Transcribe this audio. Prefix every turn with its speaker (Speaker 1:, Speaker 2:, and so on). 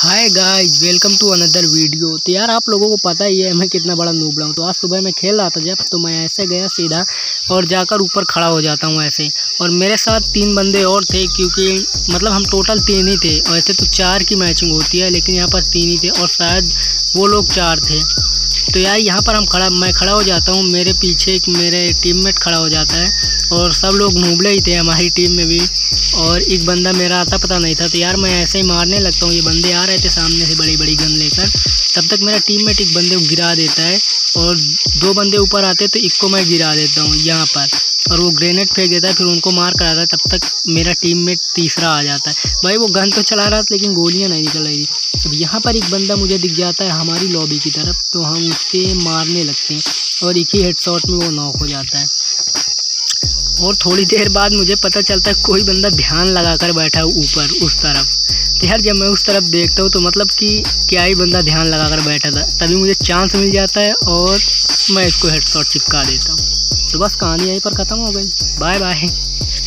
Speaker 1: Hi guys, welcome to another video. तो यार आप लोगों को पता ही है मैं कितना बड़ा नूबड़ा हूँ। तो आज सुबह मैं खेल रहा था जब, तो मैं ऐसे गया सीधा और जाकर ऊपर खड़ा हो जाता हूँ ऐसे। और मेरे साथ 3 बंदे और थे, क्योंकि मतलब हम टोटल 3 ही थे। और ऐसे तो 4 की मैचिंग होती है, लेकिन यहाँ पर 3 ही थे और शायद वो लोग 4 थे। तो यार यहाँ पर मैं खड़ा हो जाता हूँ, मेरे पीछे एक मेरे टीममेट खड़ा हो जाता है और सब लोग नूबले ही थे हमारी टीम में भी। और एक बंदा मेरा आता पता नहीं था, तो यार मैं ऐसे ही मारने लगता हूँ। ये बंदे आ रहे थे सामने से बड़ी बड़ी गन लेकर, तब तक मेरा टीममेट एक बंदे को गिरा देता है और 2 बंदे ऊपर आते तो एक को मैं गिरा देता हूँ यहाँ पर, और वो ग्रेनेड फेंक देता है, फिर उनको मार कर आता है। तब तक मेरा टीममेट तीसरा आ जाता है। भाई वो गन तो चला रहा था लेकिन गोलियां नहीं निकल रही थी। अब यहाँ पर एक बंदा मुझे दिख जाता है हमारी लॉबी की तरफ, तो हम उससे मारने लगते हैं और एक ही हेडशॉट में वो नॉक हो जाता है। और थोड़ी देर बाद मुझे पता चलता है कोई बंदा ध्यान लगा कर बैठा है ऊपर उस तरफ। तो यार जब मैं उस तरफ देखता हूँ तो मतलब कि क्या ही बंदा ध्यान लगा कर बैठा था, तभी मुझे चांस मिल जाता है और मैं इसको हेडशॉट चिपका देता हूँ। तो बस कहानी यहीं पर ख़त्म हो गई। Bye bye.